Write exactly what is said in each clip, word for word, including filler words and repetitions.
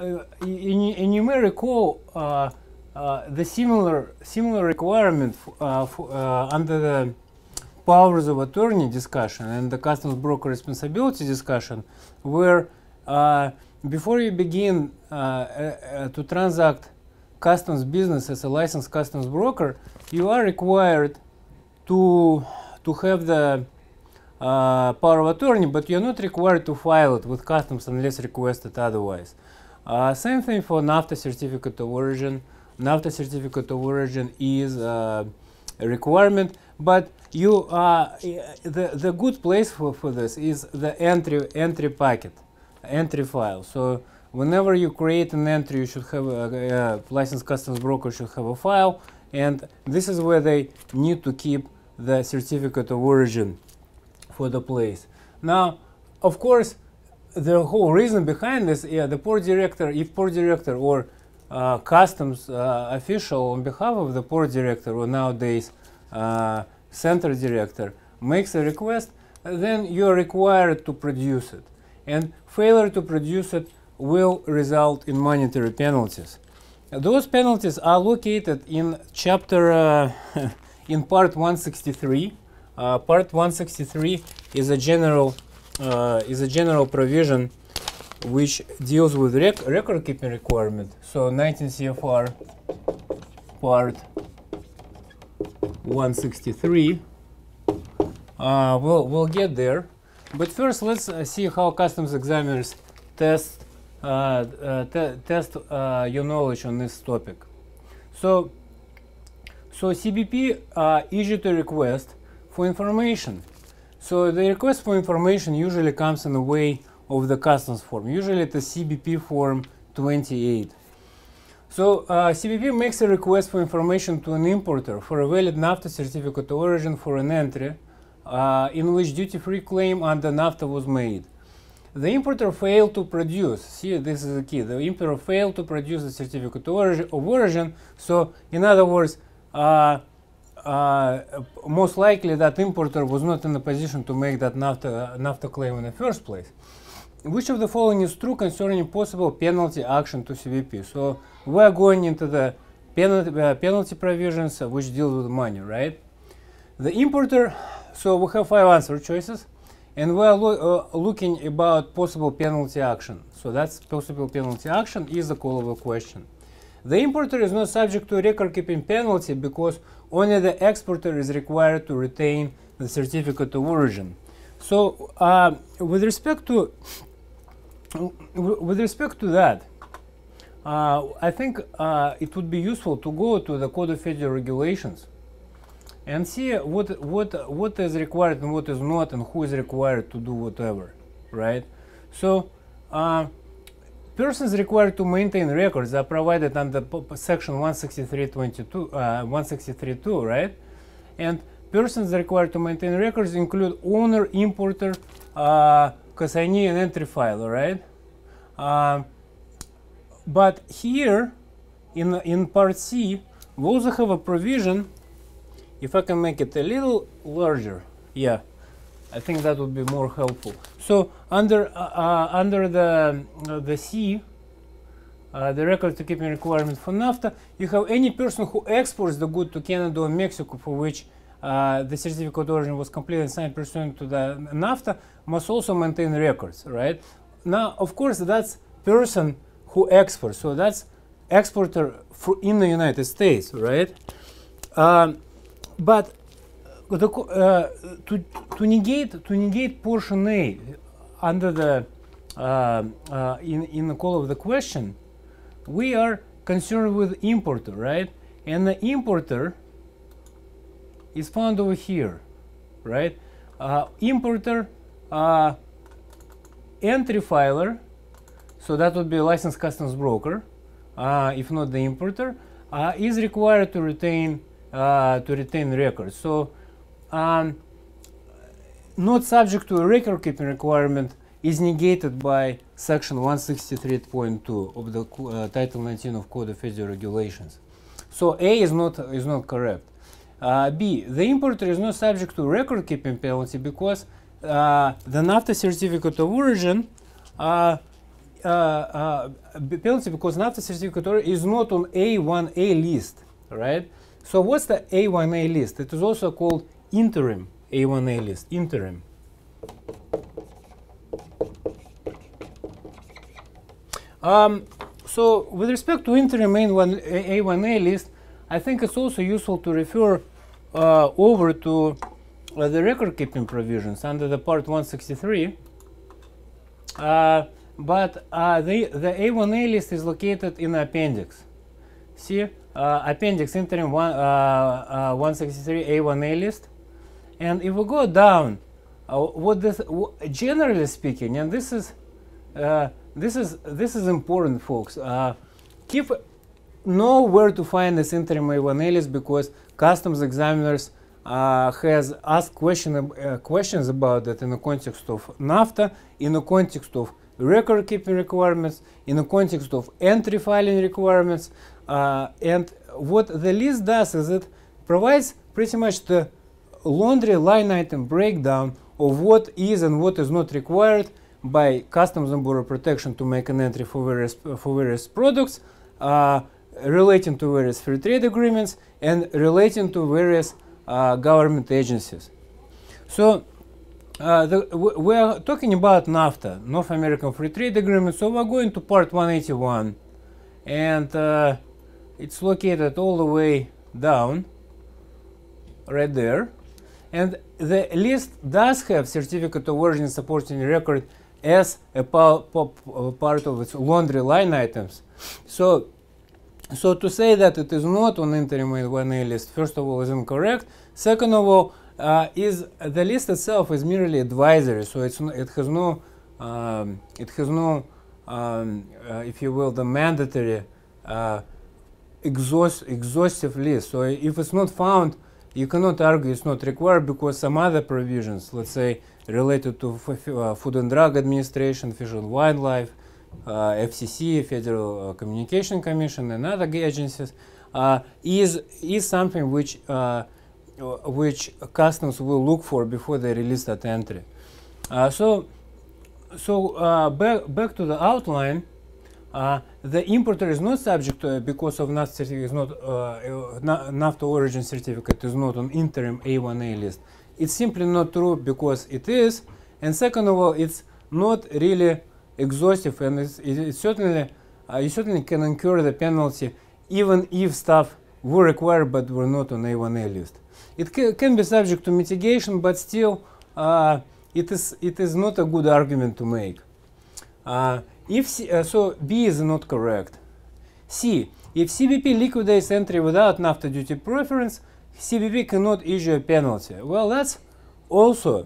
uh, and, and you may recall uh, uh, the similar similar requirement uh, uh, under the powers of attorney discussion and the customs broker responsibility discussion, where uh, before you begin uh, uh, to transact customs business as a licensed customs broker, you are required to to have the uh, power of attorney, but you're not required to file it with customs unless requested otherwise. Uh, same thing for NAFTA Certificate of Origin. NAFTA Certificate of Origin is uh, a requirement, but you uh, the the good place for, for this is the entry entry packet, entry file. So whenever you create an entry, you should have a, a licensed customs broker should have a file, and this is where they need to keep the certificate of origin for the place. Now, of course, the whole reason behind this, yeah, the port director, if port director or uh, customs uh, official on behalf of the port director, or nowadays uh, center director, makes a request, then you are required to produce it, and failure to produce it will result in monetary penalties. Those penalties are located in chapter uh, in part one sixty-three. Uh, part one sixty-three is a general uh, is a general provision which deals with rec record keeping requirement. So nineteen C F R part one sixty-three. Uh, we'll we'll get there, but first let's uh, see how customs examiners test uh, uh, te test uh, your knowledge on this topic. So. So C B P uh, issued a request for information. So the request for information usually comes in the way of the customs form. Usually it's a C B P form twenty-eight. So uh, C B P makes a request for information to an importer for a valid NAFTA Certificate of Origin for an entry uh, in which duty-free claim under NAFTA was made. The importer failed to produce. See, this is the key. The importer failed to produce the Certificate of Origin. Of origin. So in other words, Uh, uh, most likely that importer was not in a position to make that NAFTA, NAFTA claim in the first place. Which of the following is true concerning possible penalty action to C B P? So we are going into the penalty, uh, penalty provisions uh, which deal with money, right? The importer, so we have five answer choices, and we are lo uh, looking about possible penalty action. So that's possible penalty action is the callable question. The importer is not subject to a record-keeping penalty because only the exporter is required to retain the certificate of origin. So, uh, with respect to with respect to that, uh, I think uh, it would be useful to go to the Code of Federal Regulations and see what what what is required and what is not, and who is required to do whatever, right? So. Uh, Persons required to maintain records are provided under section one sixty-three twenty-two, uh, one sixty-three two, right? And persons required to maintain records include owner, importer, uh, consignee, and entry filer, right? Uh, but here, in in part C, we also have a provision. If I can make it a little larger, yeah. I think that would be more helpful. So under uh, uh, under the uh, the C, uh, the record to keeping requirement for NAFTA, you have any person who exports the good to Canada or Mexico for which uh, the certificate of origin was completed and signed pursuant to the NAFTA must also maintain records, right? Now, of course, that's person who exports. So that's exporter for in the United States, right? Um, but The, uh, to, to negate to negate portion A under the uh, uh, in in the call of the question, we are concerned with importer, right? And the importer is found over here, right? Uh, importer uh, entry filer, so that would be a licensed customs broker, uh, if not the importer, uh, is required to retain uh, to retain records. So. Um, not subject to a record-keeping requirement is negated by section one sixty-three point two of the uh, Title nineteen of Code of Federal Regulations. So A is not is not correct. Uh, B, the importer is not subject to record-keeping penalty because uh, the NAFTA Certificate of Origin uh, uh, uh, penalty because NAFTA certificate of origin is not on A one A list, right? So what's the A one A list? It is also called interim A one A list, interim. Um, so with respect to interim A one A list, I think it's also useful to refer uh, over to uh, the record keeping provisions under the part one sixty-three. Uh, but uh, the, the A one A list is located in the appendix. See, uh, appendix interim one, uh, uh, one sixty-three A one A list. And if we go down, uh, what this, generally speaking, and this is, uh, this is, this is important, folks. Uh, keep know where to find this interim A one A list because customs examiners uh, has asked question, uh, questions about that in the context of NAFTA, in the context of record keeping requirements, in the context of entry filing requirements. Uh, and what the list does is it provides pretty much the laundry line item breakdown of what is and what is not required by Customs and Border Protection to make an entry for various, for various products, uh, relating to various free trade agreements and relating to various uh, government agencies. So uh, the, we are talking about NAFTA, North American Free Trade Agreement, so we're going to part one eighty-one, and uh, it's located all the way down, right there. And the list does have Certificate of Origin supporting record as a part of its laundry line items. So, so to say that it is not on interim A one A list, first of all, is incorrect. Second of all, uh, is the list itself is merely advisory, so it's no, it has no, um, it has no, um, uh, if you will, the mandatory uh, exhaust, exhaustive list. So if it's not found, you cannot argue it's not required because some other provisions, let's say related to uh, Food and Drug Administration, Fish and Wildlife, uh, F C C, Federal uh, Communication Commission, and other agencies, uh, is is something which uh, which customs will look for before they release that entry. Uh, so, so uh, back back to the outline. Uh, the importer is not subject to, because of NAFTA certificate is not uh, NAFTA origin certificate is not on interim A one A list. It's simply not true because it is, and second of all, it's not really exhaustive, and it's, it, it's certainly uh, you certainly can incur the penalty even if stuff were required but were not on A one A list. It ca can be subject to mitigation, but still uh, it is it is not a good argument to make. Uh, If C, uh, so B is not correct. C, if C B P liquidates entry without NAFTA duty preference, C B P cannot issue a penalty. Well, that's also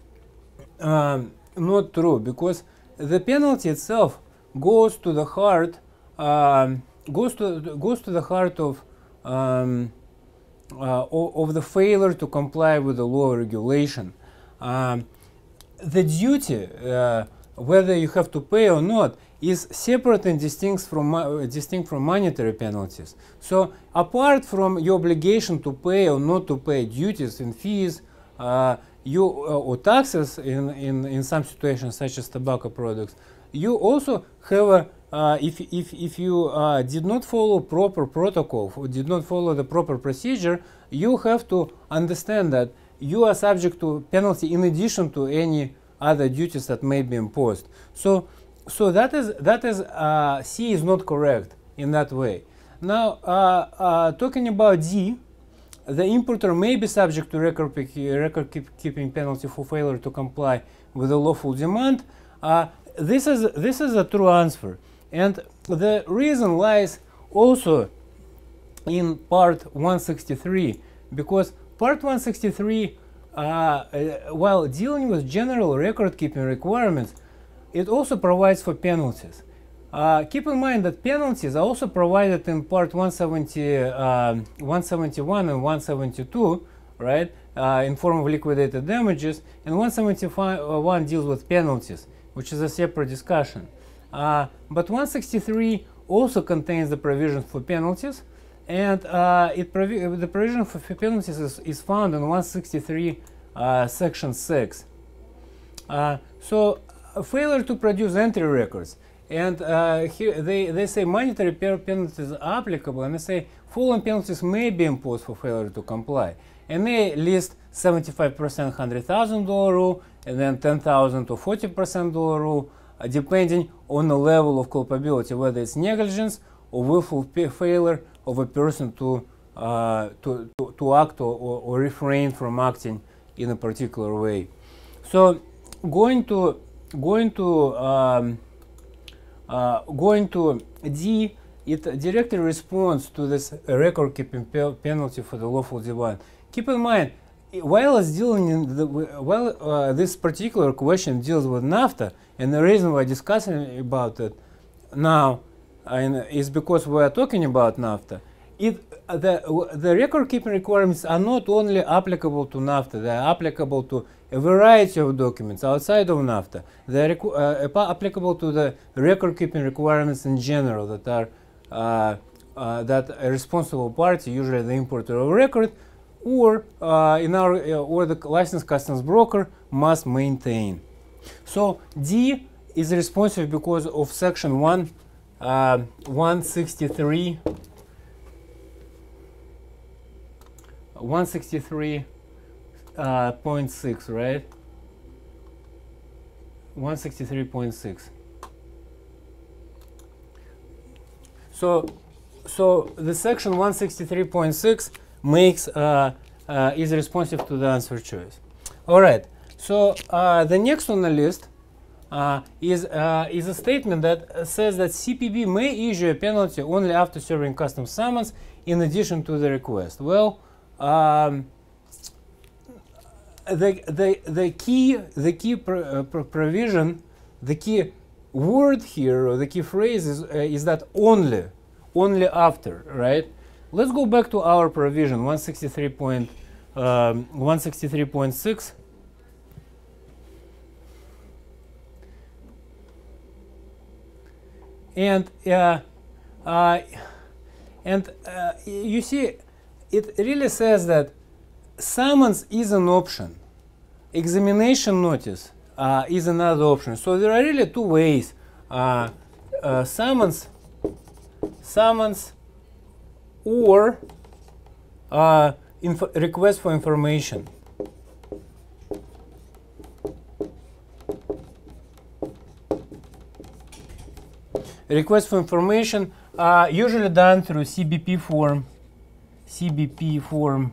um, not true because the penalty itself goes to the heart um, goes to goes to the heart of um, uh, of the failure to comply with the law or regulation. Um, the duty. Uh, whether you have to pay or not is separate and distinct from uh, distinct from monetary penalties. So apart from your obligation to pay or not to pay duties and fees, uh, you uh, or taxes in, in in some situations such as tobacco products, you also have a uh, if if if you uh, did not follow proper protocol or did not follow the proper procedure, you have to understand that you are subject to penalty in addition to any other duties that may be imposed. So, so that is that is uh, C is not correct in that way. Now, uh, uh, talking about D, the importer may be subject to record, record keep, keeping penalty for failure to comply with a lawful demand. Uh, this is this is a true answer, and the reason lies also in part one sixty-three, because part one sixty-three. Uh, uh, while dealing with general record-keeping requirements, it also provides for penalties. Uh, keep in mind that penalties are also provided in part one seventy, uh, one seventy-one and one seventy-two, right, uh, in form of liquidated damages, and one seventy-one deals with penalties, which is a separate discussion. Uh, but one sixty-three also contains the provision for penalties, and uh, it provi the provision for penalties is, is found in one sixty-three uh, section six. Uh, so uh, failure to produce entry records And uh, here they, they say monetary penalties are applicable, and they say following penalties may be imposed for failure to comply. And they list seventy-five percent one hundred thousand dollar rule, and then ten thousand to forty percent dollar rule, uh, depending on the level of culpability, whether it's negligence or willful failure of a person to, uh, to, to, to act or, or, or refrain from acting in a particular way. So going to, going to um, Uh, going to D, it directly responds to this record keeping pe penalty for the lawful demand. Keep in mind, while it's dealing in the, while uh, this particular question deals with NAFTA, and the reason we're discussing about it now uh, is because we are talking about NAFTA. It uh, the the record keeping requirements are not only applicable to NAFTA; they are applicable to a variety of documents outside of NAFTA. They are uh, applicable to the record-keeping requirements in general that are uh, uh, that a responsible party, usually the importer of record, or uh, in our uh, or the licensed customs broker must maintain. So D is responsive because of section one uh, one sixty-three. one sixty-three point six, uh, right? one sixty-three point six. So, so the section one sixty-three point six makes uh, uh, is responsive to the answer choice. All right. So uh, the next on the list uh, is uh, is a statement that says that C P B may issue a penalty only after serving customs summons in addition to the request. Well. Um, the, the, the key, the key pro, uh, pro provision, the key word here, or the key phrase is, uh, is that only, only after, right? Let's go back to our provision, one sixty-three point six. And, uh, uh, and uh, you see, it really says that summons is an option. Examination notice uh, is another option. So there are really two ways. Uh, uh, summons, summons, or uh, request for information. Request for information uh, usually done through C B P form. C B P form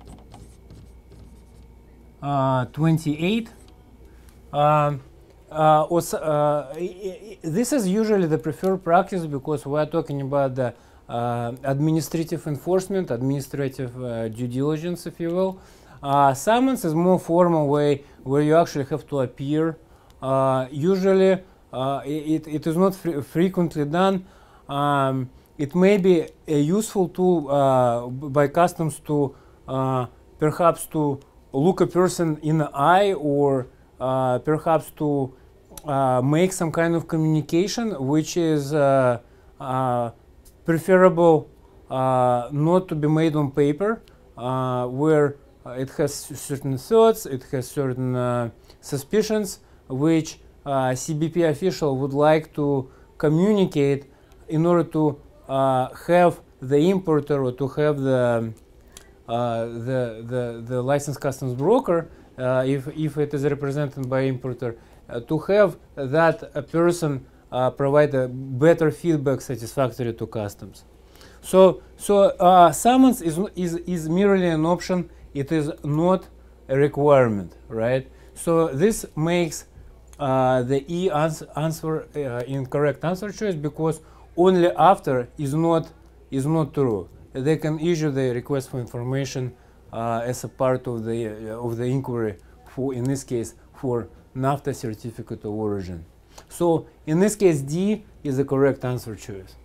uh, twenty-eight. Um, uh, also, uh, this is usually the preferred practice because we are talking about the uh, administrative enforcement, administrative uh, due diligence, if you will. Uh, summons is more formal way where you actually have to appear. Uh, usually, uh, it, it is not fre frequently done. Um, It may be a useful tool uh, by customs to uh, perhaps to look a person in the eye, or uh, perhaps to uh, make some kind of communication which is uh, uh, preferable uh, not to be made on paper, uh, where it has certain thoughts, it has certain uh, suspicions which uh, C B P official would like to communicate in order to Uh, have the importer or to have the uh, the, the the licensed customs broker, uh, if if it is represented by importer, uh, to have that a person uh, provide a better feedback satisfactory to customs. So so uh, summons is is is merely an option. It is not a requirement, right? So this makes uh, the E ans answer uh, incorrect answer choice, because only after is not is not true. They can issue the request for information uh, as a part of the uh, of the inquiry for, in this case, for NAFTA Certificate of Origin. So in this case, D is the correct answer choice.